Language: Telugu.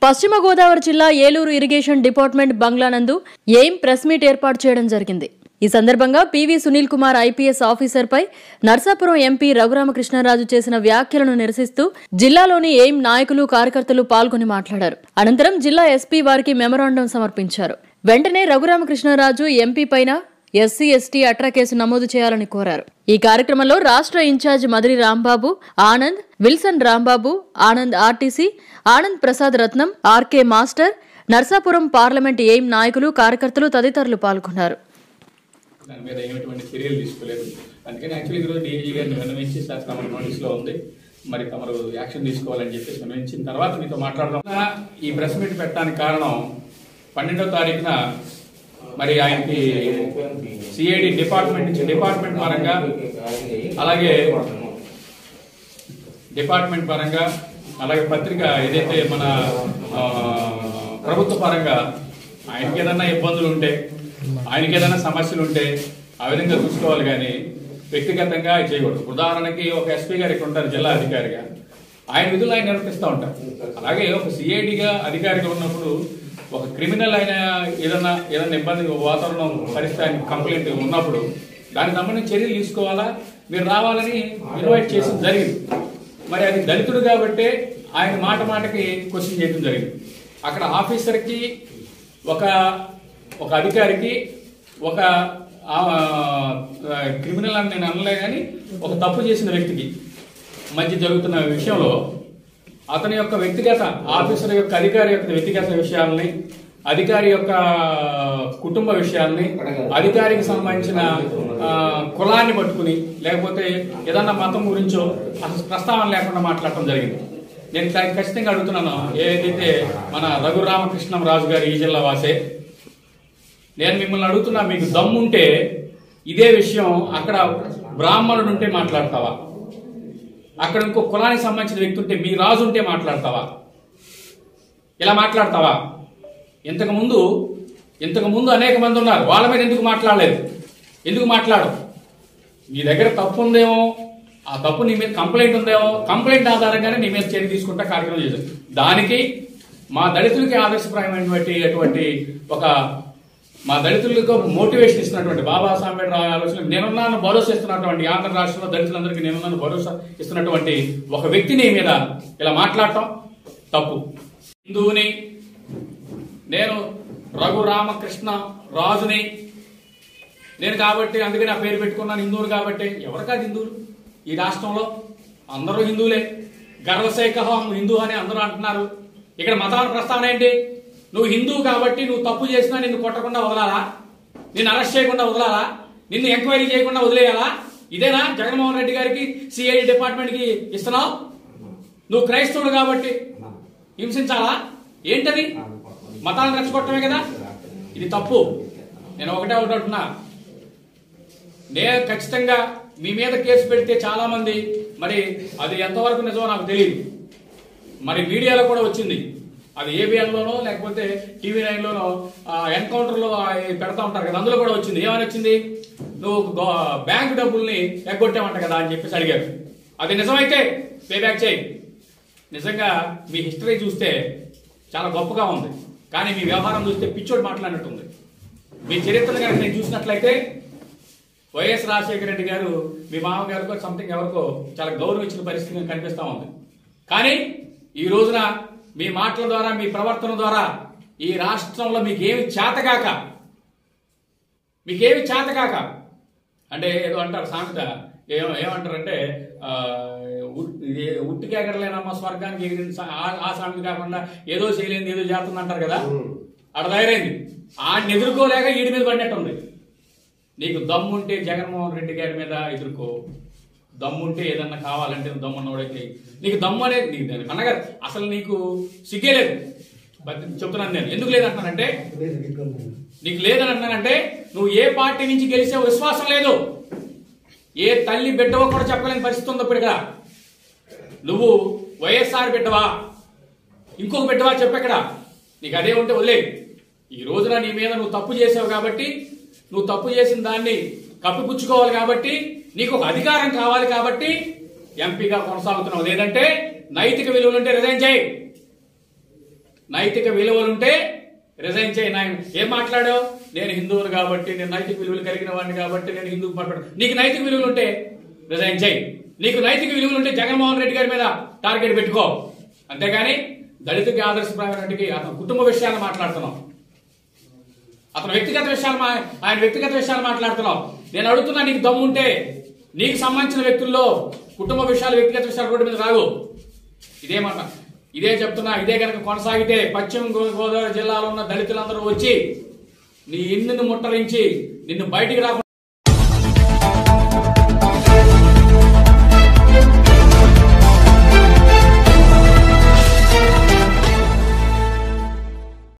పశ్చిమ గోదావరి జిల్లా ఏలూరు ఇరిగేషన్ డిపార్ట్మెంట్ బంగ్లానందు ఎయిమ్ ప్రెస్ మీట్ ఏర్పాటు చేయడం జరిగింది. ఈ సందర్భంగా పివి సునీల్ కుమార్ ఐపీఎస్ ఆఫీసర్పై నర్సాపురం ఎంపీ రఘురామకృష్ణరాజు చేసిన వ్యాఖ్యలను నిరసిస్తూ జిల్లాలోని ఎయిమ్ నాయకులు కార్యకర్తలు పాల్గొని మాట్లాడారు. అనంతరం జిల్లా ఎస్పీ వారికి మెమరాండం సమర్పించారు. వెంటనే రఘురామకృష్ణరాజు ఎంపీ పైన ఎస్సీ ఎస్టీ అట్రా కేసు నమోదు చేయాలని కోరారు. ఈ కార్యక్రమంలో రాష్ట్ర in-charge Madiri Rambabu, Anand, Wilson Rambabu, Anand RTC, Anand Prasad Ratnam, RK master, Narsapuram parliament AIM నాయకులు, కార్యకర్తలు తదితరులు పాల్గొన్నారు. దాని మీద ఏటువంటి చర్యలు తీసుకోలేదు. అందుకని యాక్చువల్లీ ఈరోజు డీఐజీ గారిని విన్నవించి సార్ తమ నోటీస్లో ఉంది, మరి తమరు యాక్షన్ తీసుకోవాలని చెప్పేసి విన్నవించిన తర్వాత మీతో మాట్లాడదాం. ఈ ప్రెస్ మీట్ పెట్టడానికి కారణం 12వ తారీఖున మరి ఆయనకి సిఐడి డిపార్ట్మెంట్ నుంచి డిపార్ట్మెంట్ పరంగా అలాగే పత్రిక ఏదైతే మన ప్రభుత్వ పరంగా ఆయనకి ఏదైనా ఇబ్బందులు ఉంటే, ఆయనకి ఏదైనా సమస్యలు ఉంటే ఆ విధంగా చూసుకోవాలి, కానీ వ్యక్తిగతంగా చేయకూడదు. ఉదాహరణకి ఒక ఎస్పీ గారు ఇక్కడ ఉంటారు జిల్లా అధికారిగా, ఆయన విధులు ఆయన నిర్వర్తిస్తూ ఉంటారు. అలాగే ఒక సిఐడిగా అధికారిగా ఉన్నప్పుడు ఒక క్రిమినల్ అయిన ఏదైనా ఇబ్బంది వాతావరణం పరిస్థితి కంప్లైంట్ ఉన్నప్పుడు దానికి సంబంధించి చర్యలు తీసుకోవాలా, మీరు రావాలని ఇన్వైట్ చేసి జరిగింది. మరి అది దళితుడు కాబట్టి ఆయన మాటకి క్వశ్చన్ చేయడం జరిగింది. అక్కడ ఆఫీసర్కి ఒక అధికారికి ఒక క్రిమినల్ అని నేను అనలే, కానీ ఒక తప్పు చేసిన వ్యక్తికి మధ్య జరుగుతున్న విషయంలో అతని యొక్క వ్యక్తిగత ఆఫీసర్ యొక్క అధికారి యొక్క వ్యక్తిగత విషయాలని, అధికారి యొక్క కుటుంబ విషయాల్ని, అధికారికి సంబంధించిన కులాన్ని పట్టుకుని లేకపోతే ఏదన్నా మతం గురించో అసలు ప్రస్తావన లేకుండా మాట్లాడటం జరిగింది. నేను ఖచ్చితంగా అడుగుతున్నాను, ఏదైతే మన రఘురామకృష్ణరాజు గారు ఈ జిల్లా వాసే, నేను మిమ్మల్ని అడుగుతున్నా, మీకు దమ్ముంటే ఇదే విషయం అక్కడ బ్రాహ్మణుడు ఉంటే మాట్లాడతావా, అక్కడ ఇంకో కులానికి సంబంధించిన వ్యక్తి ఉంటే, మీ రాజు ఉంటే మాట్లాడతావా? ఇలా మాట్లాడతావా? ఇంతకు ముందు అనేక మంది ఉన్నారు, వాళ్ళ మీద ఎందుకు మాట్లాడలేదు? ఎందుకు మాట్లాడు? నీ దగ్గర తప్పు ఉందేమో, ఆ తప్పు నీ మీద కంప్లైంట్ ఉందేమో, కంప్లైంట్ ఆధారంగానే నీ మీద చర్య తీసుకుంటా కార్యక్రమం చేశారు. దానికి మా దళితులకి ఆదర్శప్రాయమైనటువంటి మా దళితులకు మోటివేషన్ ఇస్తున్నటువంటి బాబాసాహెబ్ అంబేద్కర్ ఆలోచన నేనున్నాను భరోసా ఇస్తున్నటువంటి ఆంధ్ర రాష్ట్రంలో దళితులందరికీ నేనున్నాను భరోసా ఇస్తున్నటువంటి ఒక వ్యక్తిని మీద ఇలా మాట్లాడటం తప్పు. హిందువుని నేను, రఘురామకృష్ణ రాజుని నేను కాబట్టి అందుకే నా పేరు పెట్టుకున్నాను హిందువులు కాబట్టి. ఎవరు కాదు హిందువులు ఈ రాష్ట్రంలో? అందరూ హిందువులే. గర్వసేకహం హిందూ అని అందరూ అంటున్నారు. ఇక్కడ మతాల ప్రస్తావన ఏంటి? నువ్వు హిందువు కాబట్టి నువ్వు తప్పు చేసినా నిన్ను కొట్టకుండా వదలాలా, నిన్ను అరెస్ట్ చేయకుండా వదలాలా, నిన్ను ఎంక్వైరీ చేయకుండా వదిలేయాలా? ఇదేనా జగన్మోహన్ రెడ్డి గారికి సిఐడి డిపార్ట్మెంట్ కి ఇస్తున్నావు? నువ్వు క్రైస్తవుడు కాబట్టి హింసించాలా? ఏంటది? మతాలను రెచ్చగొట్టమే కదా, ఇది తప్పు. నేను ఒకటే అంటున్నా, నేను ఖచ్చితంగా మీ మీద కేసు పెడితే చాలా మంది, మరి అది ఎంతవరకు నిజమో నాకు తెలియదు, మరి మీడియాలో కూడా వచ్చింది, అది ఏబిఎన్లోనో లేకపోతే TV9లోనో ఎన్కౌంటర్లో పెడతా ఉంటారు కదా, అందులో కూడా వచ్చింది. ఏమని వచ్చింది? నువ్వు బ్యాంకు డబ్బుల్ని ఎగ్గొట్టావంట కదా అని చెప్పేసి అడిగారు. అది నిజమైతే పేబ్యాక్ చేయి. నిజంగా మీ హిస్టరీ చూస్తే చాలా గొప్పగా ఉంది, కానీ మీ వ్యవహారం చూస్తే పిచ్చోడు మాట్లాడినట్టుంది. మీ చరిత్రను కనుక నేను చూసినట్లయితే వైఎస్ రాజశేఖర రెడ్డి గారు మీ మామగారికో సంథింగ్ ఎవరికో చాలా గౌరవం ఇచ్చిన పరిస్థితి కనిపిస్తా ఉంది. కానీ ఈ రోజున మీ మాటల ద్వారా, మీ ప్రవర్తన ద్వారా ఈ రాష్ట్రంలో మీకేమి చేతకాక అంటే ఏదో అంటారు సామెత, ఏమంటారంటే ఉట్టికెగడలేనమ్మ స్వర్గానికి ఆ సామెత కాకుండా ఏదో చేయలేని ఏదో చేస్తుంది అంటారు కదా, అక్కడ తయారైంది. ఆడిని ఎదుర్కోలేక ఈడి మీద పడినట్టుంది. నీకు దమ్ముంటే జగన్మోహన్ రెడ్డి గారి మీద ఎదుర్కో, దమ్ముంటే ఏదన్నా కావాలంటే దమ్మున్నోడైతే నీకు దమ్ము అనేది నీకు అనగా అసలు నీకు సిగ్గే లేదు. చెప్తున్నాను నేను, ఎందుకు లేదంటున్నానంటే, నీకు లేదని అంటున్నానంటే నువ్వు ఏ పార్టీ నుంచి గెలిచే విశ్వాసం లేదు, ఏ తల్లి బిడ్డవో కూడా చెప్పలేని పరిస్థితి ఉంది. ఇప్పుడు ఇక్కడ నువ్వు వైఎస్ఆర్ బిడ్డవా, ఇంకొక బిడ్డవా చెప్పెక్కడ? నీకు అదే ఉంటే వదిలే. ఈ రోజున నీ మీద నువ్వు తప్పు చేసావు కాబట్టి, నువ్వు తప్పు చేసిన దాన్ని కప్పిపుచ్చుకోవాలి కాబట్టి, నీకు ఒక అధికారం కావాలి కాబట్టి ఎంపీగా కొనసాగుతున్నావు. లేదంటే నైతిక విలువలుంటే రిజైన్ చేయి. నైతిక విలువలుంటే రిజైన్ చేయి. ఏం మాట్లాడావు? నేను హిందువులు కాబట్టి, నేను నైతిక విలువలు కలిగిన వాడిని కాబట్టి నేను హిందువుకు పడ్డాను. నీకు నైతిక విలువలు ఉంటే రిజైన్ చేయి. నీకు నైతిక విలువలు ఉంటే జగన్మోహన్ రెడ్డి గారి మీద టార్గెట్ పెట్టుకో. అంతేగాని దళితుకి ఆదర్శప్రాయానికి అతని కుటుంబ విషయాలు మాట్లాడుతున్నావు, అతని వ్యక్తిగత విషయాలు, ఆయన వ్యక్తిగత విషయాలు మాట్లాడుతున్నావు. నేను అడుగుతున్నా, నీకు దమ్ముంటే నీకు సంబంధించిన వ్యక్తుల్లో కుటుంబ విషయాలు, వ్యక్తిగత విషయాలు రోడ్డు మీద రాగు. ఇదేమాట, ఇదే చెప్తున్నా. ఇదే కనుక కొనసాగితే పశ్చిమ గోదావరి జిల్లాలో ఉన్న దళితులందరూ వచ్చి నీ ఇల్లును ముట్టరించి నిన్ను బయటికి రాకుండా